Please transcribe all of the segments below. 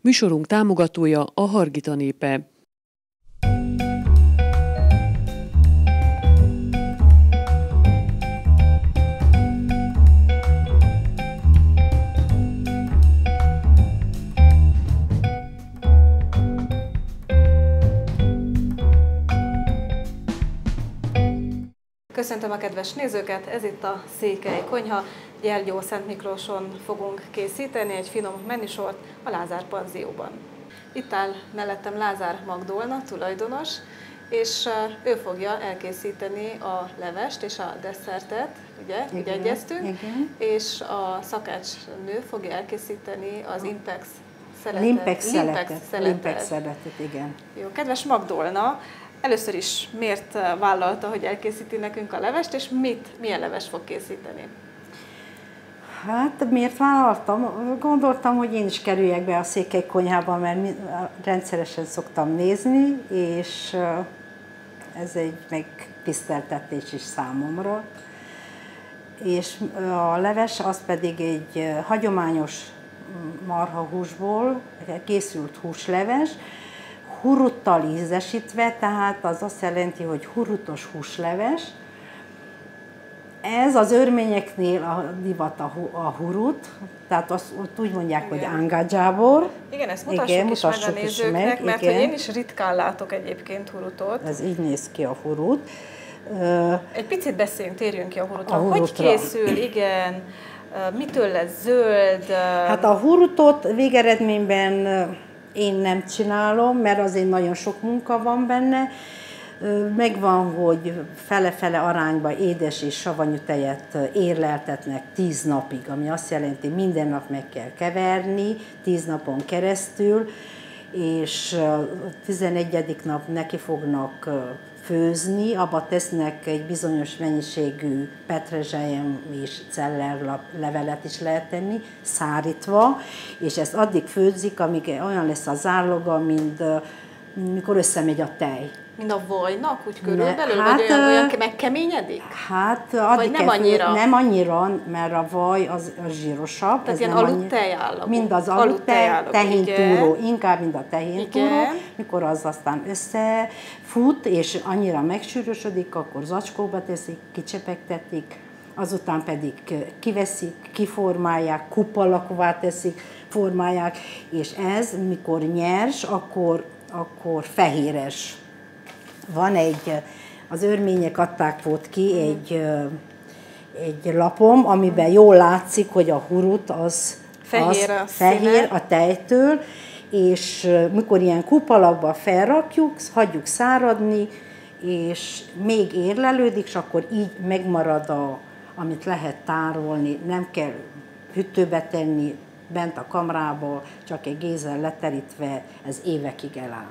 Műsorunk támogatója a Hargita népe. Köszöntöm a kedves nézőket, ez itt a Székely Konyha. Gyergyó-Szentmiklóson fogunk készíteni egy finom menüsort a Lázár panzióban. Itt áll mellettem Lázár Magdolna, tulajdonos, és ő fogja elkészíteni a levest és a desszertet, ugye, úgy egyeztünk, igen. És a szakácsnő fogja elkészíteni az Impex szeletet, igen. Jó, kedves Magdolna, először is miért vállalta, hogy elkészíti nekünk a levest, és milyen levest fog készíteni? Hát miért vállaltam? Gondoltam, hogy én is kerüljek be a Székely Konyhába, mert rendszeresen szoktam nézni, és ez egy megtiszteltetés is számomra. És a leves az pedig egy hagyományos marhahúsból készült húsleves, huruttal ízesítve, tehát az azt jelenti, hogy hurutos húsleves. Ez az örményeknél a divat a hurut, tehát azt úgy mondják, igen, hogy angajábor. Igen, ezt mutassuk meg a nézőknek, mert hogy én is ritkán látok egyébként hurutot. Ez így néz ki a hurut. Egy picit térjünk ki a hurutra. Hogy készül, igen, mitől lesz zöld? Hát a hurutot végeredményben én nem csinálom, mert azért nagyon sok munka van benne. Megvan, hogy fele-fele arányban édes és savanyú tejet érleltetnek 10 napig, ami azt jelenti, minden nap meg kell keverni, 10 napon keresztül, és 11. nap neki fognak főzni, abba tesznek egy bizonyos mennyiségű petrezselyem és cellerlevelet is lehet tenni, szárítva, és ezt addig főzik, amíg olyan lesz az állaga, mint mikor összemegy a tej. Mint a vajnak, úgy körülbelül, hát, vagy olyan megkeményedik? Hát, addig nem annyira? Nem annyira, mert a vaj az zsírosabb. Tehát ilyen aludtej állagú. Mind az aludtej, tehéntúró, inkább mind a tehéntúró. Mikor az aztán összefut, és annyira megsűrösödik, akkor zacskóba teszik, kicsepegtetik, azután pedig kiveszik, kiformálják, kupa alakúvá teszik, formálják, és ez, mikor nyers, akkor fehéres. Van az örmények adták volt ki egy lapom, amiben jól látszik, hogy a hurut az fehér a tejtől, és mikor ilyen kupalakba felrakjuk, hagyjuk száradni, és még érlelődik, és akkor így megmarad, amit lehet tárolni, nem kell hűtőbe tenni, bent a kamrába, csak egy gézzel leterítve, ez évekig eláll.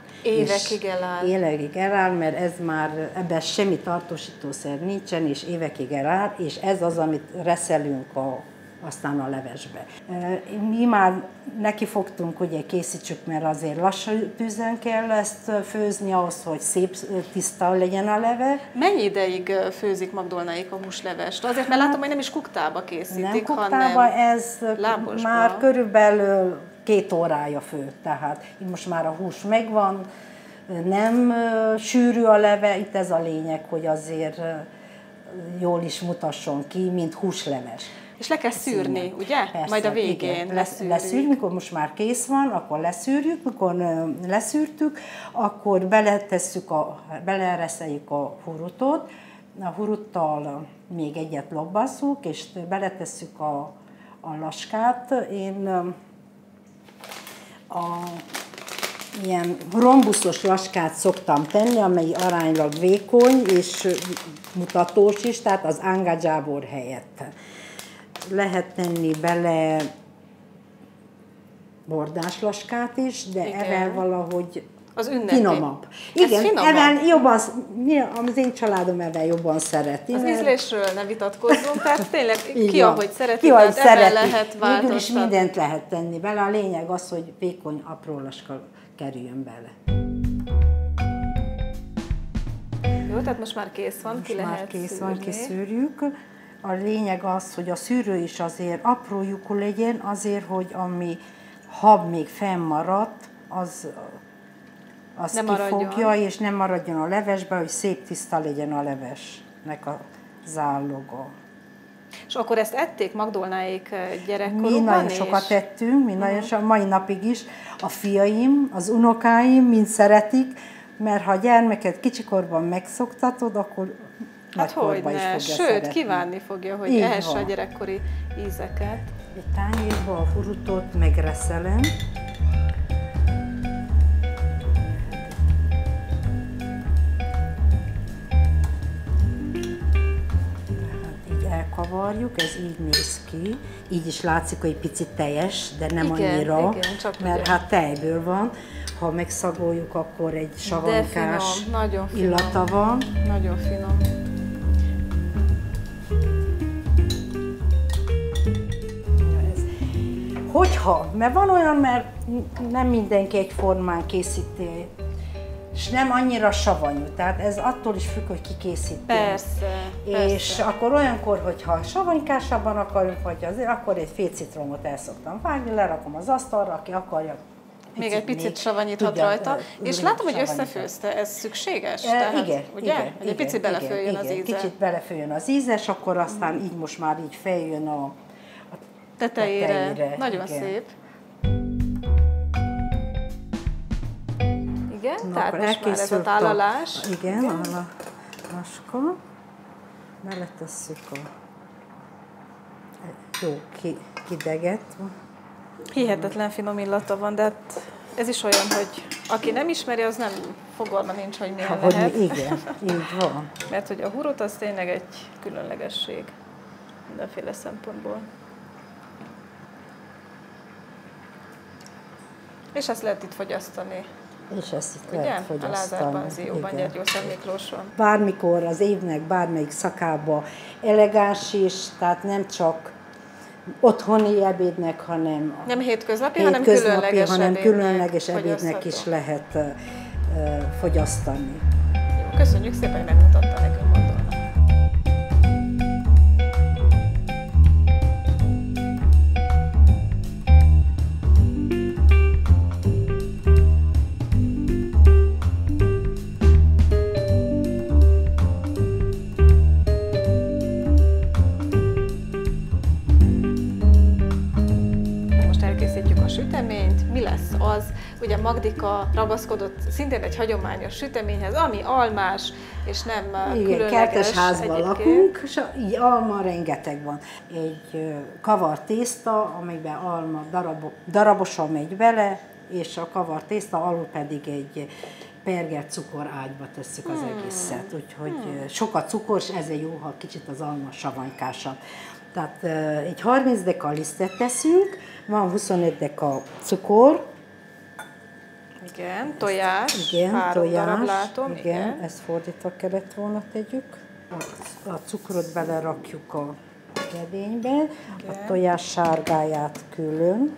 Évekig eláll, mert ez már, ebben semmi tartósítószer nincsen, és évekig eláll, és ez az, amit reszelünk aztán a levesbe. Mi már nekifogtunk, hogy készítsük, mert azért lassú tűzen kell ezt főzni ahhoz, hogy szép, tiszta legyen a leve. Mennyi ideig főzik Magdolnáik a húslevest? Azért, mert látom, hogy nem is kuktába készítik, nem kuktába, ez lábosba. Már körülbelül 2 órája fő. Tehát itt most már a hús megvan, nem sűrű a leve, itt ez a lényeg, hogy azért jól is mutasson ki, mint húsleves. És le kell szűrni, ugye? Persze, majd a végén leszűrjük, mikor most már kész van, akkor leszűrjük, mikor leszűrtük, akkor belereszeljük a hurutot, a huruttal még egyet lobbasszuk, és beletesszük a laskát. Én ilyen rombuszos laskát szoktam tenni, amely aránylag vékony és mutatós is, tehát az angajábor helyett. Lehet tenni bele bordáslaskát is, de ezzel valahogy az ünnepi. Finomabb. Igen, ezzel jobban, az én családom ezzel jobban szereti. Az ízlésről ne vitatkozzunk, tehát tényleg ki ahogy szereti, tehát ebben lehet változtatni. Végül is mindent lehet tenni bele, a lényeg az, hogy vékony, apró laska kerüljön bele. Jó, tehát most már kész van, ki lehet szűrni. Kiszűrjük. A lényeg az, hogy a szűrő is azért apró lyukú legyen, azért, hogy ami ha még fennmaradt, az kifogja, és nem maradjon a levesbe, hogy szép tiszta legyen a levesnek a záloga. És akkor ezt ették Magdolnáék gyerekkorukban? Mi nagyon sokat ettünk, mai napig is. A fiaim, az unokáim mind szeretik, mert ha a gyermeket kicsikorban megszoktatod, akkor nagykorban is fogja szeretni. Sőt, kívánni fogja, hogy ehesse a gyerekkori ízeket. Egy tányérba a hurutot megreszelem. Elkavarjuk, ez így néz ki, így is látszik, hogy egy picit teljes, de nem annyira, mert hát tejből van. Ha megszagoljuk, akkor egy savanykás illata van. Nagyon finom. Hogyha, mert van olyan, mert nem mindenki egyformán készíti, és nem annyira savanyú, tehát ez attól is függ, hogy ki készíti. Persze. És akkor olyankor, hogyha savanykásabban akarjuk, vagy azért, akkor egy fél citromot el szoktam vágni, lerakom az asztalra, aki akarja. Még egy picit savanyíthat rajta. És látom, hogy összefőzte, ez szükséges? Tehát, igen, ugye? igen. Hogy egy picit belefőjön az íze. Kicsit belefőjön az íze, és akkor aztán így most már így feljön a tetejére. Nagyon szép. Igen, tehát most már ez a tálalás. Igen, a maska. Beletesszük a jó kideget. Hihetetlen finom illata van, de hát ez is olyan, hogy aki nem ismeri, az nem fogalma nincs, hogy milyen lehet. Igen, így van. Mert hogy a hurut az tényleg egy különlegesség mindenféle szempontból. És ezt lehet itt fogyasztani. És ezt itt lehet fogyasztani. A Lázár Panzióban, Gyergyószentmiklóson. Bármikor az évnek bármelyik szakába elegáns is, tehát nem csak otthoni ebédnek, hanem nem hétköznapi, hanem különleges ebédnek is lehet fogyasztani. Jó, köszönjük szépen, hogy megmutatta nekünk Magdolna. Mi lesz az? Ugye Magdika ragaszkodott szintén egy hagyományos süteményhez, ami almás, és nem különleges. Kertes házban lakunk, és így alma rengeteg van. Egy kavart tészta, amiben alma darabosan megy bele, és a kavart tészta alul pedig egy pergert cukorágyba tesszük az egészet. Úgyhogy sok a cukor, és ezért jó, ha kicsit az alma savanyksásabb. Tehát egy 30 deka lisztet teszünk, van 25 deka cukor. Igen, tojás. Igen, tojás. Látom, igen, ezt fordítva kellett volna tegyük. A cukrot belerakjuk a edénybe, igen. A tojás sárgáját külön.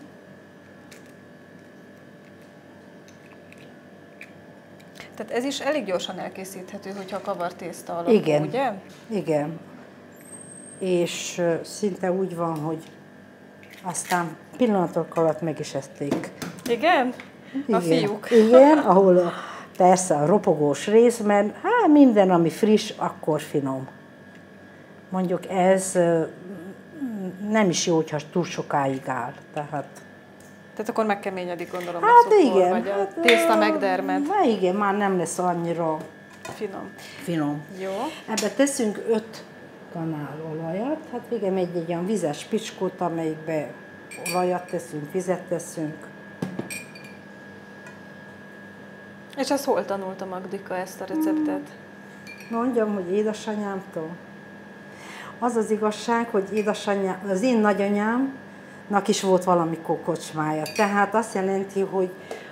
Tehát ez is elég gyorsan elkészíthető, hogyha kavart tészta alapú, igen, ugye? Igen. És szinte úgy van, hogy aztán pillanatok alatt meg is ették. Igen? A fiúk. Igen, ahol persze a ropogós rész, mert minden, ami friss, akkor finom. Mondjuk ez nem is jó, hogyha túl sokáig áll. Tehát akkor megkeményedik, gondolom, a cukor, igen, vagy a tészta megdermed. Igen, már nem lesz annyira finom. Jó. Ebbe teszünk 5 kanál olajat, hát végem egy olyan vizes spicskót, amelyikbe olajat teszünk, vizet teszünk. És ezt hol tanulta Magdika, ezt a receptet? Mondjam, hogy édesanyámtól. Az az igazság, hogy az én nagyanyámnak is volt valami kocsmája. Tehát azt jelenti, hogy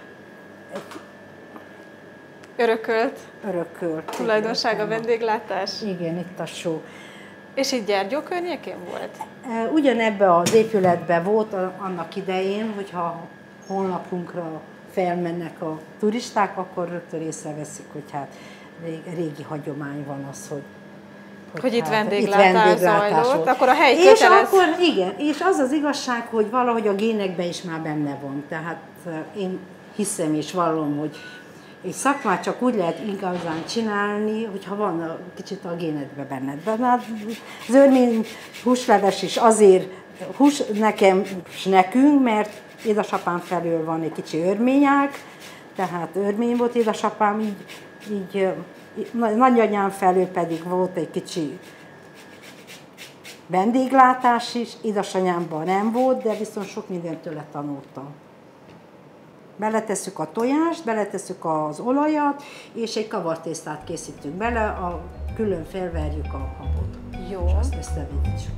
örökölt. Tulajdonság a vendéglátás? Igen, itt a só. És itt Gyergyó környékén volt? Ugyanebben az épületben volt annak idején, hogyha honlapunkra felmennek a turisták, akkor rögtön észreveszik, hogy hát régi hagyomány van az, hogy itt vendéglátás zajlott, akkor a hely és kötelez. akkor igen, és az az igazság, hogy valahogy a génekben is már benne van. Tehát én hiszem és vallom, hogy egy szakmát csak úgy lehet igazán csinálni, hogyha van kicsit a génedben benned. De az örmény húsleves is azért hús nekem és nekünk, mert édesapám felől van egy kicsi örményág, tehát örmény volt édesapám, így nagyanyám felől pedig volt egy kicsi vendéglátás is, édesanyámban nem volt, de viszont sok mindent tőle tanultam. Beletesszük a tojást, beletesszük az olajat, és egy kavartésztát készítünk bele, külön felverjük a habot. Jó. És azt összevigyük.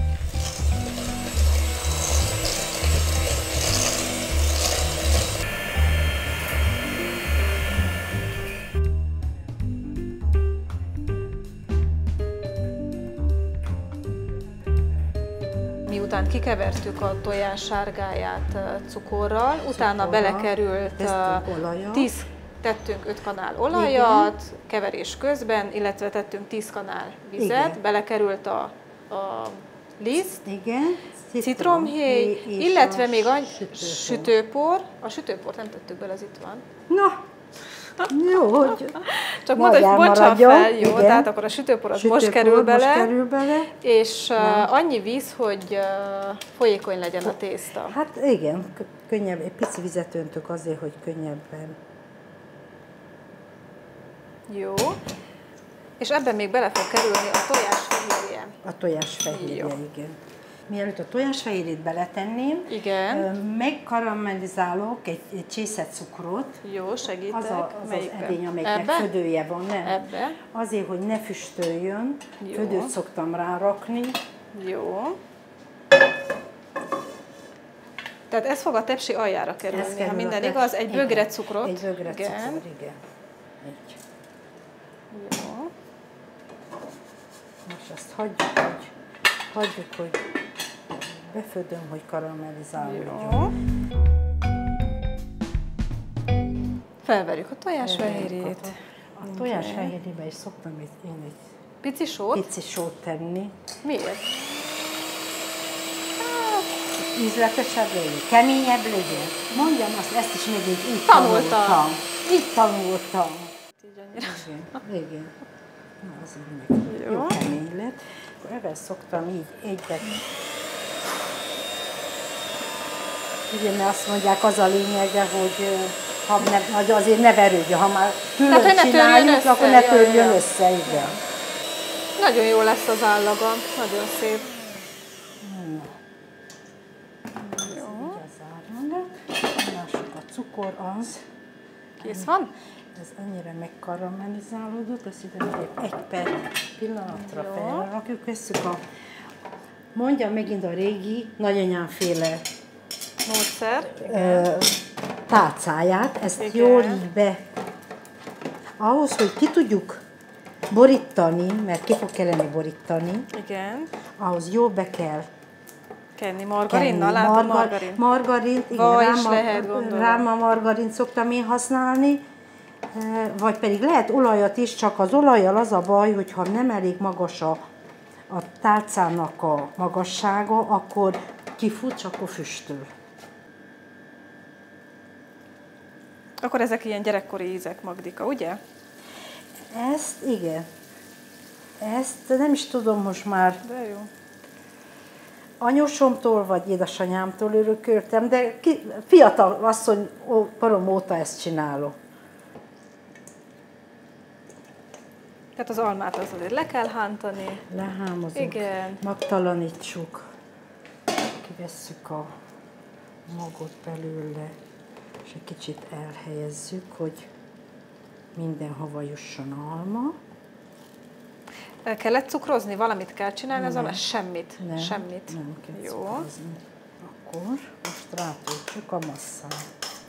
Miután kikevertük a tojás sárgáját cukorral, utána belekerült tettünk 5 kanál olajat, igen, keverés közben, illetve tettünk 10 kanál vizet, igen, belekerült a liszt, igen, citromhéj, illetve még a sütőpor. A sütőport nem tettük bele, az itt van. Na, jó, hogy csak bontsa fel, jó, igen, tehát akkor a sütőpor az most kerül bele, és annyi víz, hogy folyékony legyen a tészta. Hát igen, könnyebb, egy pici vizet öntök azért, hogy könnyebben. Jó, és ebben még bele fog kerülni a tojásfehérje. A tojásfehérje, igen. Mielőtt a tojásfehérjét beletenném, igen, megkaramellizálok egy csésze cukrot. Jó, segítek. Az edény, amelyiknek födője van, nem? Ebbe? Azért, hogy ne füstöljön, jó, födőt szoktam rárakni. Jó. Tehát ez fog a tepsi aljára kerülni, ha minden igaz, egy bögre cukrot. Egy bögre cukor, igen. Így. Jó. Most ezt hagyjuk, hogy befödöm, hogy karamellizálódjon. Felverjük a tojásfehérjét. A tojásfehérjébe is szoktam én egy pici sót? Pici sót tenni. Miért? Hát, ízletesebb legyen, keményebb legyen. Mondjam azt, ezt is megint így tanultam. Így tanultam. Igen. Na, az így jó kemény lett. Ebben szoktam így egyet. Ugye, mert azt mondják, az a lényege, hogy azért ne verődjön, ha már külön csináljuk, akkor ne törjön össze, igen. Nagyon jó lesz az állaga, nagyon szép. Jó. Lássuk, a cukor az. Kész van? Ez annyira megkaramellizálódott, azt ide egy pillanatra felrakjuk, vesszük mondjam megint a régi nagyanyámféle módszer, tálcáját, ezt igen, jól így ahhoz, hogy ki tudjuk borítani, mert ki fog kellene borítani, igen, ahhoz jól be kell kenni margarinnal, látom margarin. Margarint, igen, ráma margarint szoktam én használni, vagy pedig lehet olajat is, csak az olajjal az a baj, hogyha nem elég magas a tálcának a magassága, akkor kifut, csak akkor füstöl. Akkor ezek ilyen gyerekkori ízek, Magdika, ugye? Ezt, igen. Ezt nem is tudom most már. De jó. Anyósomtól vagy édesanyámtól örököltem, de fiatal asszony korom óta ezt csinálok. Tehát az almát azért le kell hántani. Lehámozunk, igen, magtalanítsuk, kivesszük a magot belőle, és egy kicsit elhelyezzük, hogy mindenhova jusson alma. Kellett cukrozni? Valamit kell csinálni az almát? Semmit? Nem, semmit. Nem kell jó cukrozni. Akkor most rátöltjük a masszát.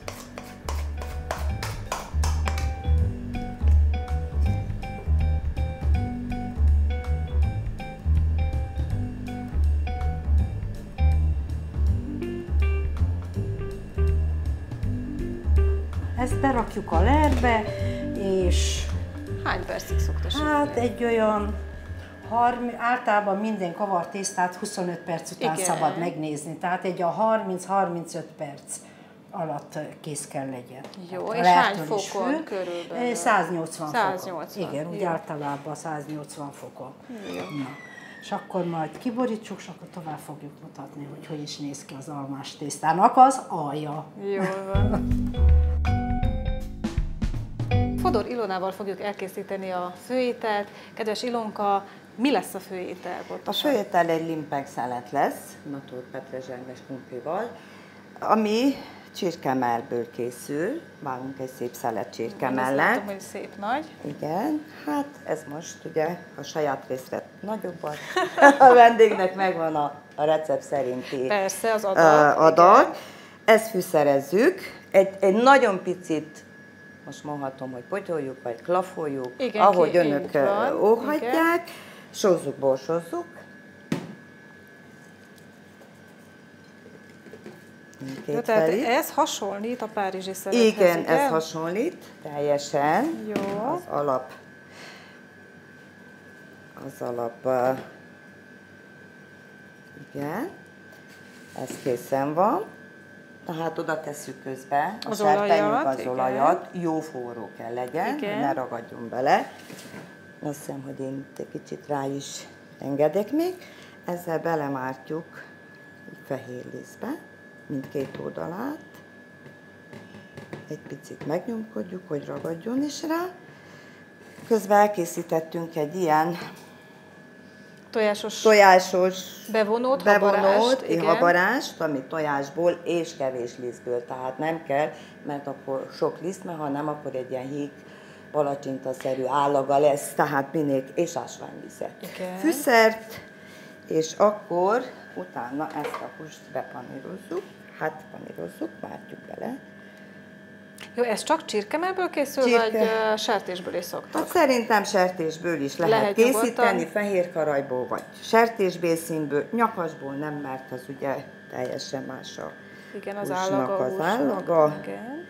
Ezt berakjuk a lerbe, és hány percig szokta sütni? Hát egy olyan Általában minden kavart tésztát 25 perc után szabad megnézni, tehát egy a 30-35 perc alatt kész kell legyen. Jó, és hány fokon körülbelül? 180 fokon. 180. Igen, úgy általában 180 fokon. Jó. Na. És akkor majd kiborítsuk, és akkor tovább fogjuk mutatni, hogy is néz ki az almás tésztának az alja. Jól van. Fodor Ilonával fogjuk elkészíteni a főételt. Kedves Ilonka, mi lesz a főétel? A főétel egy limpek szelet lesz, naturpetrezselmes krumplival, ami csirkemellből készül. Vágunk egy szép szelet csirkemellet. Látom, hogy szép nagy. Igen, hát ez most ugye a saját részre nagyobbat. A vendégnek megvan a recept szerinti persze, az adag. Ezt fűszerezzük. Egy nagyon picit, most mondhatom, hogy potyoljuk, vagy klafoljuk, igen, ahogy önök óhatják. Sózzuk, borsozzuk. Jó, tehát ez hasonlít a párizsi szelethez, igen? Ez hasonlít, teljesen. Jó. Az alap, igen, ez készen van. Tehát oda tesszük közbe a serpenyők, az olajat, jó forró kell legyen, hogy ne ragadjon bele. Azt hiszem, hogy én egy kicsit rá is engedek még. Ezzel belemártjuk fehér lisztbe, mindkét oldalát. Egy picit megnyomkodjuk, hogy ragadjon is rá. Közben elkészítettünk egy ilyen tojásos bevonót habarást, ami tojásból és kevés lisztből, tehát nem kell, mert akkor sok liszt, mert ha nem, akkor egy ilyen híg palacsintaszerű állaga lesz, tehát minél, és ásványvizet. Fűszert, és akkor utána ezt a húst bepanírozzuk, mártjuk bele. Jó, ez csak csirkemellből készül, vagy sertésből is szoktak? Hát szerintem sertésből is lehet készíteni, nyugodtan. Fehérkarajból, vagy sertésbészínből, nyakasból nem, mert az ugye teljesen más a az állaga. Igen.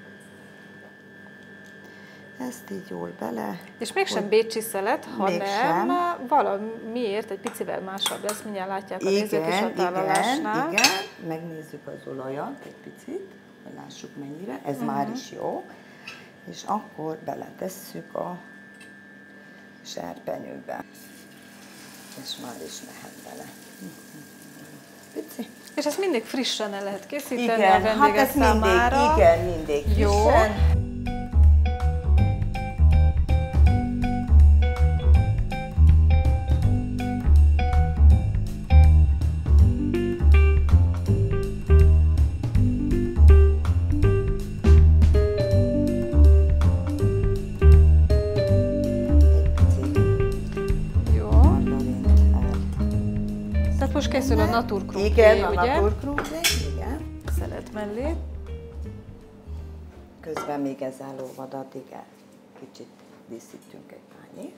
Ezt így jól bele. És mégsem bécsi szelet, hanem valamiért egy picivel másabb lesz, mindjárt látják a nézők is a tálalásnál. Igen, megnézzük az olajat egy picit, hogy lássuk mennyire, ez már is jó. És akkor beletesszük a serpenyőbe. És már is mehet bele. Pici. És ezt mindig frissen el lehet készíteni a vendégek számára. Mindig frissen. Jó. Most készül a naturkrumpli, igen, a naturkrumpli, igen. Szelet mellé. Közben még ez elolvad, addig kicsit díszítünk egy pányét.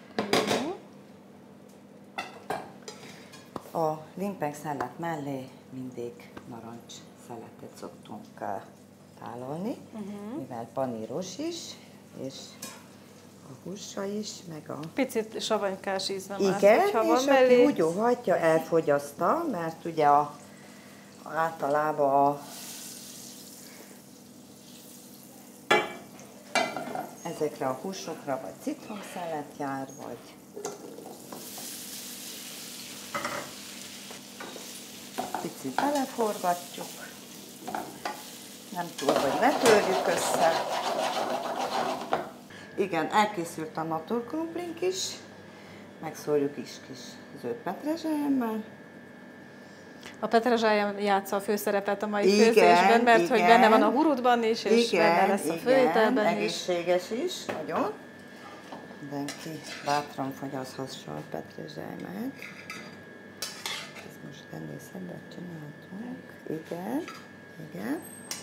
A limpek szelet mellé mindig narancs szeletet szoktunk tálalni, mivel paníros is, és a húsa is, meg a... Picit savanykás íze már, hogyha van mellé. Igen, és aki úgy óhatja, elfogyaszta, mert ugye általában ezekre a húsokra vagy citromszelet jár, vagy picit beleforgatjuk, nem túl, hogy ne törjük össze. Igen, elkészült a naturkrumplink is, megszórjuk is kis zöld petrezselyemmel. A petrezselyem játsza a főszerepet a mai főzésben, mert hogy benne van a hurutban is, és benne lesz a főételben is. Egészséges is, nagyon. Mindenki bátran fogyaszthassa a petrezselymet. Ez most ennél szebbet csináltunk. Igen.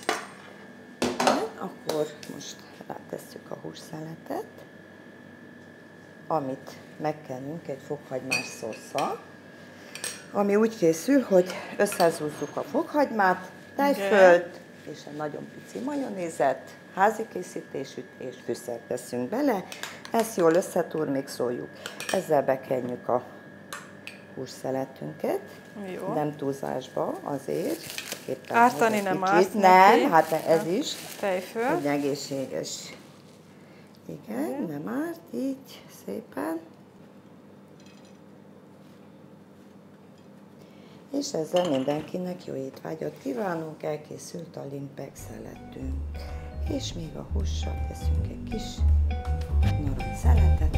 Akkor most rátesszük a hússzeletet, amit megkenünk egy fokhagymás szósszal, ami úgy készül, hogy összezúzzuk a fokhagymát, tejfölt és egy nagyon pici majonézet, házi készítésűt, és fűszert teszünk bele. Ezt jól összeturmixoljuk. Ezzel bekenjük a hússzeletünket. Jó. Nem túlzásba azért. Ártani nem árt neki. Nem, hát ez is. Tejföl. Hogy egészséges. Igen, nem árt, így szépen. És ezzel mindenkinek jó étvágyat kívánunk, elkészült a limpek szeletünk. És még a hússal teszünk egy kis narancs szeletet.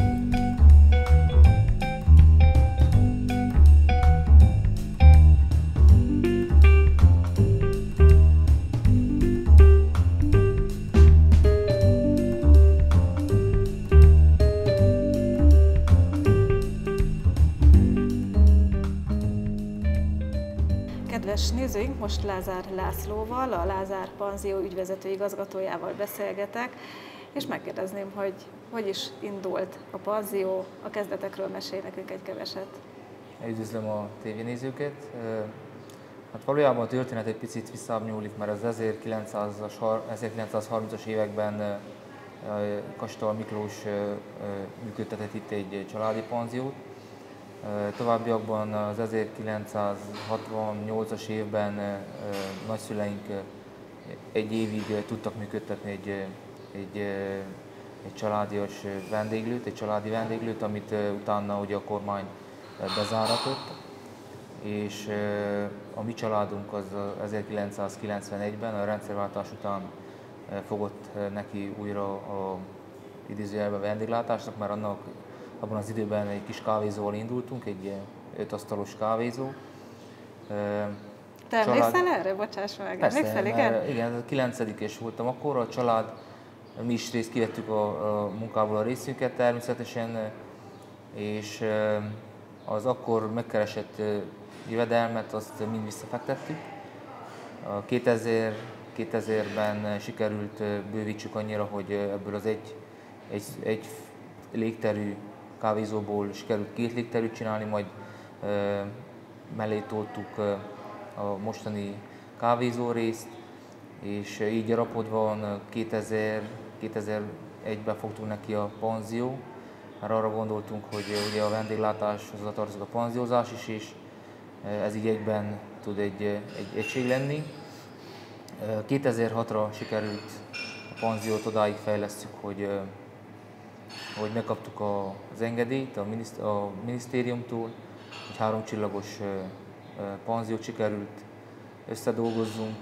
Kedves nézőink, most Lázár Lászlóval, a Lázár Panzió ügyvezető igazgatójával beszélgetek, és megkérdezném, hogy hogy is indult a panzió, a kezdetekről mesél nekünk egy keveset. Üdvözlöm a tévénézőket. Hát valójában a történet egy picit visszább nyúlik, mert az 1930-as években Kastal Miklós működtetett itt egy családi panziót. Továbbiakban az 1968-as évben nagyszüleink egy évig tudtak működtetni egy családias vendéglőt, egy családi vendéglőt, amit utána ugye a kormány bezáratott. És a mi családunk az 1991-ben, a rendszerváltás után fogott neki újra a idézőjelben vendéglátásnak, mert abban az időben egy kis kávézóval indultunk, egy 5 asztalos kávézó. Te emlékszel erre? Bocsáss meg, emlékszel, igen? Igen, 9-es voltam akkor, a család, mi is részt kivettük a munkából a részünket természetesen, és az akkor megkeresett jövedelmet azt mind visszafektettük. 2000-ben sikerült bővítsük annyira, hogy ebből az egy légterű kávézóból sikerült 2 légterűt csinálni, majd mellé toltuk a mostani kávézó részt, és így rapodva 2001-ben fogtunk neki a panzió, mert arra gondoltunk, hogy ugye a vendéglátáshoz tartozik a panziózás is, és ez így egyben tud egy egység lenni. 2006-ra sikerült a panziót odáig fejlesztjük, hogy megkaptuk az engedélyt a minisztériumtól, hogy 3 csillagos panziót sikerült összedolgozzunk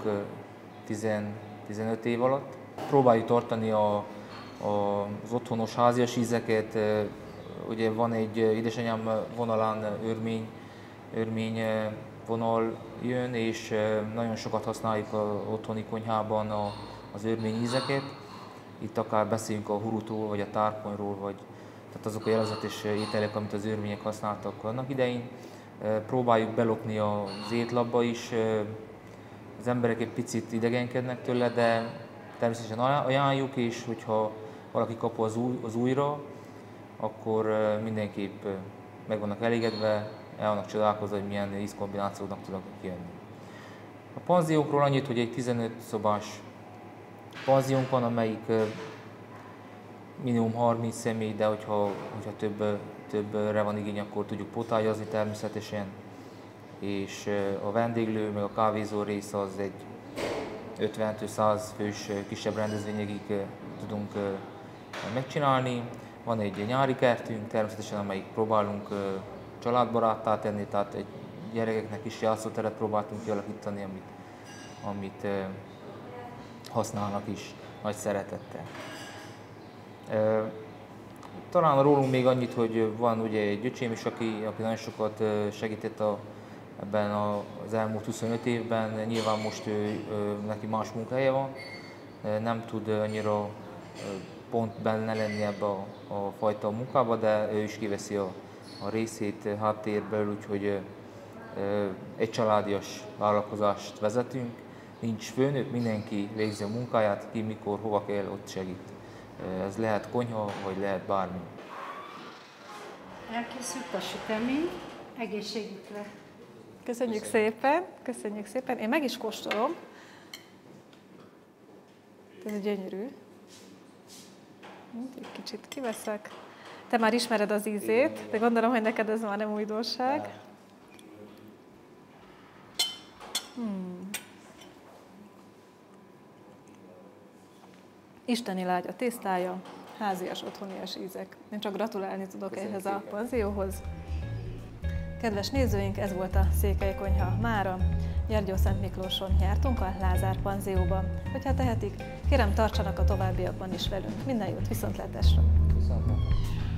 15 év alatt. Próbáljuk tartani az otthonos házias ízeket, ugye van egy édesanyám vonalán örmény vonal jön, és nagyon sokat használjuk az otthoni konyhában az örmény ízeket. Itt akár beszéljünk a hurutól, vagy a tárkonyról, tehát azok a jellegzetes ételek, amit az örmények használtak annak idején. Próbáljuk belopni az étlapba is. Az emberek egy picit idegenkednek tőle, de természetesen ajánljuk, és hogyha valaki kap az újra, akkor mindenképp meg vannak elégedve, el vannak csodálkozva, hogy milyen ízkombinációknak tudnak kijönni. A panziókról annyit, hogy egy 15 szobás panziónk van, amelyik minimum 30 személy, de hogyha többre van igény, akkor tudjuk potályozni természetesen. És a vendéglő, meg a kávézó rész az egy 50-100 fős kisebb rendezvényekig tudunk megcsinálni. Van egy nyári kertünk, természetesen, amelyik próbálunk családbaráttá tenni, tehát egy gyerekeknek is játszóteret próbáltunk kialakítani, amit használnak is nagy szeretettel. Talán rólunk még annyit, hogy van ugye egy öcsém is, aki nagyon sokat segített ebben az elmúlt 25 évben. Nyilván most neki más munkahelye van, nem tud annyira pont benne lenni ebbe a fajta munkába, de ő is kiveszi a részét háttérből, úgyhogy egy családias vállalkozást vezetünk. Nincs főnök, mindenki végzi a munkáját, ki mikor, hova kell, ott segít. Ez lehet konyha, vagy lehet bármi. Elkészült a sütemény, egészségükre. Köszönjük szépen, köszönjük szépen. Én meg is kóstolom. Ez gyönyörű. Egy kicsit kiveszek. Te már ismered az ízét, de gondolom, hogy neked ez már nem újdonság. Isteni lágy a tésztája, házias, otthonias ízek. Én csak gratulálni tudok ehhez a panzióhoz. Kedves nézőink, ez volt a Székely Konyha mára. Gyergyószentmiklóson jártunk a Lázár panzióban. Hogyha tehetik, kérem tartsanak a továbbiakban is velünk. Minden jót, viszontlátásra! Viszontlátásra!